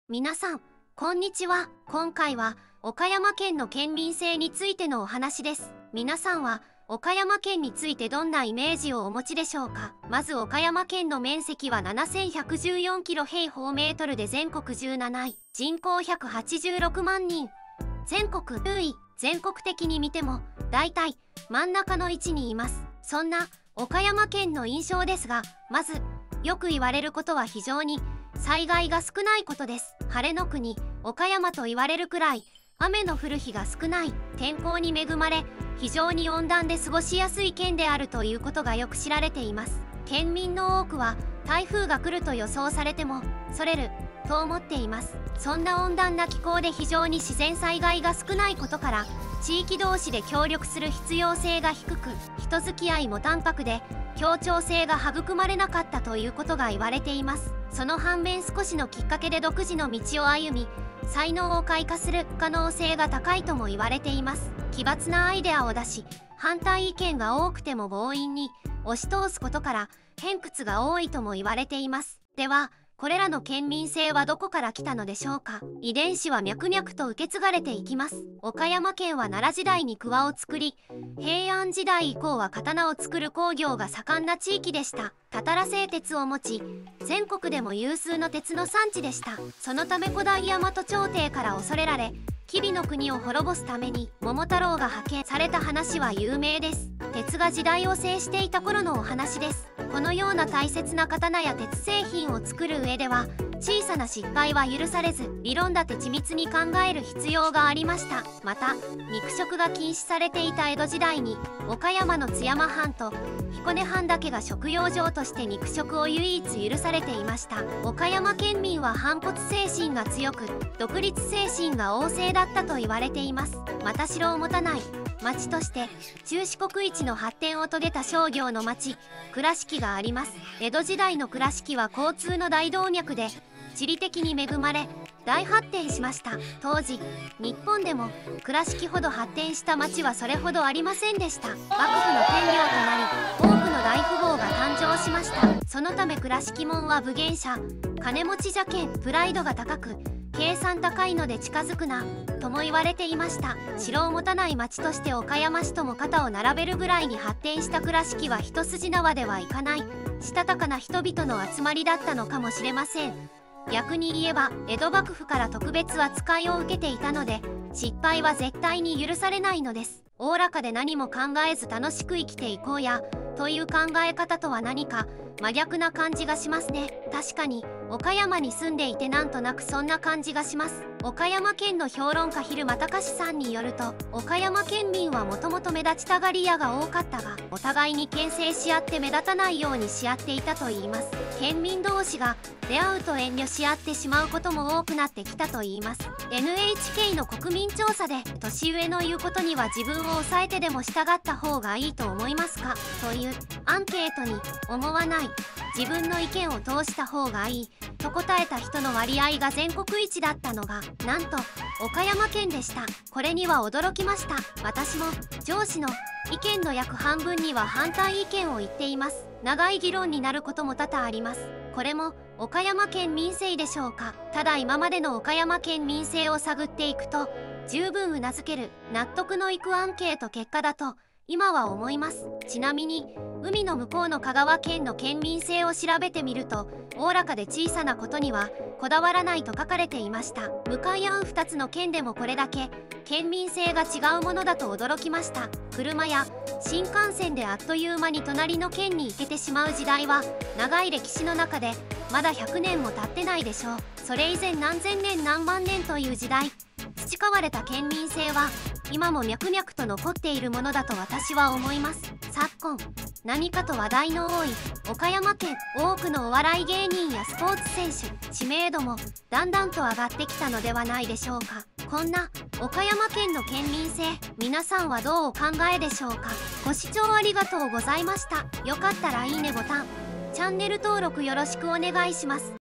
皆さん、こんにちは。今回は岡山県の県民性についてのお話です。皆さんは岡山県についてどんなイメージをお持ちでしょうか。まず岡山県の面積は7114キロ平方メートルで全国17位、人口186万人。全国10位、全国的に見ても大体真ん中の位置にいます。そんな岡山県の印象ですが、まずよく言われることは非常に災害が少ないことです。晴れの国岡山と言われるくらい雨の降る日が少ない、天候に恵まれ非常に温暖で過ごしやすい県であるということがよく知られています。県民の多くは台風が来ると予想されてもそれると思っています。そんな温暖な気候で非常に自然災害が少ないことから地域同士で協力する必要性が低く、人付き合いも淡白で協調性が育まれなかったということが言われています。その反面、少しのきっかけで独自の道を歩み才能を開花する可能性が高いとも言われています。奇抜なアイデアを出し反対意見が多くても強引に押し通すことから偏屈が多いとも言われています。ではこれらの県民性はどこから来たのでしょうか。遺伝子は脈々と受け継がれていきます。岡山県は奈良時代に桑を作り、平安時代以降は刀を作る工業が盛んな地域でした。たたら製鉄を持ち、全国でも有数の鉄の産地でした。そのため古代大和朝廷から恐れられ、吉備の国を滅ぼすために桃太郎が派遣された話は有名です。鉄が時代を制していた頃のお話です。このような大切な刀や鉄製品を作る上では小さな失敗は許されず、理論立て緻密に考える必要がありました。また肉食が禁止されていた江戸時代に岡山の津山藩と彦根藩だけが食用場として肉食を唯一許されていました。岡山県民は反骨精神が強く独立精神が旺盛だったと言われています。また城を持たない町として中四国一の発展を遂げた商業の町倉敷があります。江戸時代の倉敷は交通の大動脈で地理的に恵まれ大発展しました。当時日本でも倉敷ほど発展した町はそれほどありませんでした。幕府の天領となり多くの大富豪が誕生しました。そのため倉敷門は武芸者、金持ちじゃけんプライドが高く計算高いので近づくなとも言われていました。城を持たない町として岡山市とも肩を並べるぐらいに発展した倉敷は一筋縄ではいかないしたたかな人々の集まりだったのかもしれません。逆に言えば江戸幕府から特別扱いを受けていたので失敗は絶対に許されないのです。おおらかで何も考えず楽しく生きていこうやという考え方とは何か真逆な感じがしますね。確かに岡山に住んでいてなんとなくそんな感じがします。岡山県の評論家蛭間隆さんによると、岡山県民はもともと目立ちたがり屋が多かったがお互いに牽制し合って目立たないようにし合っていたといいます。県民同士が出会うと遠慮し合ってしまうことも多くなってきたといいます。 NHK の国民調査で年上の言うことには自分を抑えてでも従った方がいいと思いますかというアンケートに思わない、自分の意見を通した方がいいと答えた人の割合が全国一だったのがなんと岡山県でした。これには驚きました。私も上司の意見の約半分には反対意見を言っています。長い議論になることも多々あります。これも岡山県民性でしょうか。ただ今までの岡山県民性を探っていくと十分うなずける納得のいくアンケート結果だと今は思います。ちなみに海の向こうの香川県の県民性を調べてみるとおおらかで小さなことにはこだわらないと書かれていました。向かい合う2つの県でもこれだけ県民性が違うものだと驚きました。車や新幹線であっという間に隣の県に行けてしまう時代は長い歴史の中でまだ100年も経ってないでしょう。それ以前何千年何万年という時代培われた県民性は今も脈々と残っているものだと私は思います。昨今何かと話題の多い岡山県、多くのお笑い芸人やスポーツ選手知名度もだんだんと上がってきたのではないでしょうか。こんな岡山県の県民性、皆さんはどうお考えでしょうか。ご視聴ありがとうございました。よかったらいいねボタン、チャンネル登録よろしくお願いします。